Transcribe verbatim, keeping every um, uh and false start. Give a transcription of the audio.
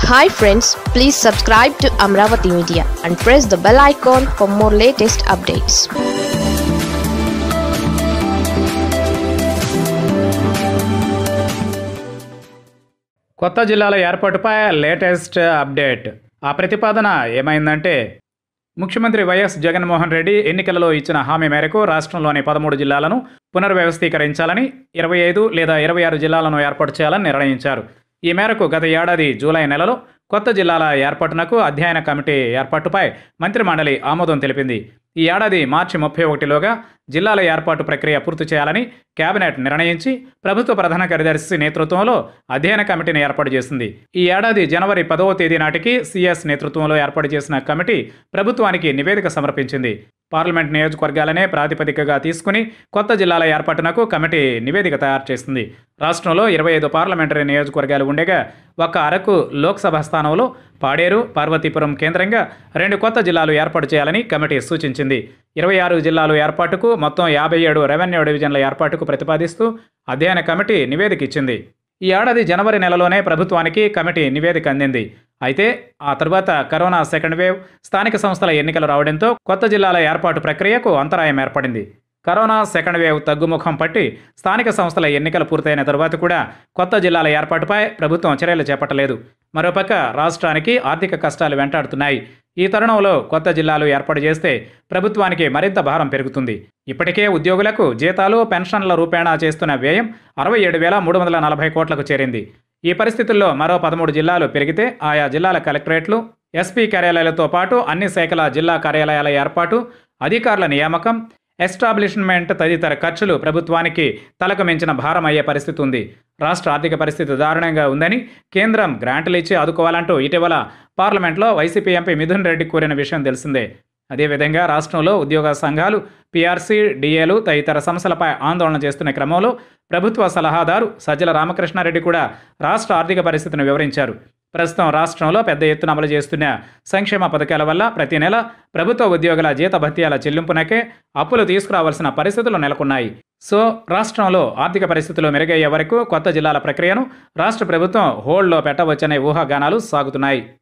Hi friends, please subscribe to Amravati Media and press the bell icon for more latest updates. కొత్త జిల్లాల ఏర్పాటుపై latest update. ఆ ప్రతిపాదన ఏమైందంటే, ముఖ్యమంత్రి వైఎస్ జగన్మోహన్ రెడ్డి ఎన్నికలలో ఇచ్చిన హామీ మేరకు రాష్ట్రంలోని పదమూడు జిల్లాలను పునర్వ్యవస్థీకరించాలని, ఇరవై ఐదు లేదా ఇరవై ఆరు జిల్లాలను ఏర్పాటు చేయాలని నిర్ణయించారు. ఈ మేరకు గత ఏడాది జూలై నెలలో కొత్త జిల్లాల ఏర్పాటునకు అధ్యయన కమిటీ ఏర్పాటుపై మంత్రిమండలి ఆమోదం తెలిపింది. ఈ ఏడాది మార్చి ముప్పై ఒకటిలోగా జిల్లాల ఏర్పాటు ప్రక్రియ పూర్తి చేయాలని కేబినెట్ నిర్ణయించి ప్రభుత్వ ప్రధాన కార్యదర్శి నేతృత్వంలో అధ్యయన కమిటీని ఏర్పాటు చేసింది. ఈ ఏడాది జనవరి పదవ తేదీ నాటికి సీఎస్ నేతృత్వంలో ఏర్పాటు చేసిన కమిటీ ప్రభుత్వానికి నివేదిక సమర్పించింది. పార్లమెంట్ నియోజకవర్గాలనే ప్రాతిపదికగా తీసుకుని కొత్త జిల్లాల ఏర్పాటునకు కమిటీ నివేదిక తయారు చేసింది. రాష్ట్రంలో ఇరవై ఐదు పార్లమెంటరీ నియోజకవర్గాలు ఉండగా ఒక్క అరకు లోక్సభ స్థానంలో పాడేరు, పార్వతీపురం కేంద్రంగా రెండు కొత్త జిల్లాలు ఏర్పాటు చేయాలని కమిటీ సూచించింది. ఇరవై ఆరు జిల్లాలు ఏర్పాటుకు, మొత్తం యాభై ఏడు రెవెన్యూ డివిజన్ల ఏర్పాటుకు ప్రతిపాదిస్తూ అధ్యయన కమిటీ నివేదిక ఇచ్చింది. ఈ ఏడాది జనవరి నెలలోనే ప్రభుత్వానికి కమిటీ నివేదిక అందింది. అయితే ఆ తర్వాత కరోనా సెకండ్ వేవ్, స్థానిక సంస్థల ఎన్నికలు రావడంతో కొత్త జిల్లాల ఏర్పాటు ప్రక్రియకు అంతరాయం ఏర్పడింది. కరోనా సెకండ్ వేవ్ తగ్గుముఖం పట్టి స్థానిక సంస్థల ఎన్నికలు పూర్తయిన తరువాత కూడా కొత్త జిల్లాల ఏర్పాటుపై ప్రభుత్వం చర్యలు చేపట్టలేదు. మరోపక్క రాష్ట్రానికి ఆర్థిక కష్టాలు వెంటాడుతున్నాయి. ఈ తరుణంలో కొత్త జిల్లాలు ఏర్పాటు చేస్తే ప్రభుత్వానికి మరింత భారం పెరుగుతుంది. ఇప్పటికే ఉద్యోగులకు జీతాలు, పెన్షన్ల రూపేణా చేస్తున్న వ్యయం అరవై ఏడు వేల మూడు వందల నలభై కోట్లకు చేరింది. ఈ పరిస్థితుల్లో మరో పదమూడు జిల్లాలు పెరిగితే ఆయా జిల్లాల కలెక్టరేట్లు, ఎస్పీ కార్యాలయాలతో పాటు అన్ని శాఖల జిల్లా కార్యాలయాల ఏర్పాటు, అధికారుల నియామకం, ఎస్టాబ్లిష్మెంట్ తదితర ఖర్చులు ప్రభుత్వానికి తలకు మించిన భారం అయ్యే పరిస్థితి ఉంది. రాష్ట్ర ఆర్థిక పరిస్థితి దారుణంగా ఉందని కేంద్రం గ్రాంట్లు ఇచ్చి ఆదుకోవాలంటూ ఇటీవల పార్లమెంట్లో వైసీపీ ఎంపీ మిథున్ రెడ్డి కోరిన విషయం తెలిసిందే. అదేవిధంగా రాష్ట్రంలో ఉద్యోగ సంఘాలు, పీఆర్సీ, డిఏలు తదితర సమస్యలపై ఆందోళన చేస్తున్న క్రమంలో ప్రభుత్వ సలహాదారు సజ్జల రామకృష్ణారెడ్డి కూడా రాష్ట్ర ఆర్థిక పరిస్థితిని వివరించారు. ప్రస్తుతం రాష్ట్రంలో పెద్ద ఎత్తున అమలు చేస్తున్న సంక్షేమ పథకాల వల్ల ప్రతి నెల ప్రభుత్వ ఉద్యోగుల జీతభత్యాల చెల్లింపునకే అప్పులు తీసుకురావాల్సిన పరిస్థితులు నెలకొన్నాయి. సో రాష్ట్రంలో ఆర్థిక పరిస్థితులు మెరుగయ్యే వరకు కొత్త జిల్లాల ప్రక్రియను రాష్ట్ర ప్రభుత్వం హోల్డ్లో పెట్టవచ్చనే ఊహాగానాలు సాగుతున్నాయి.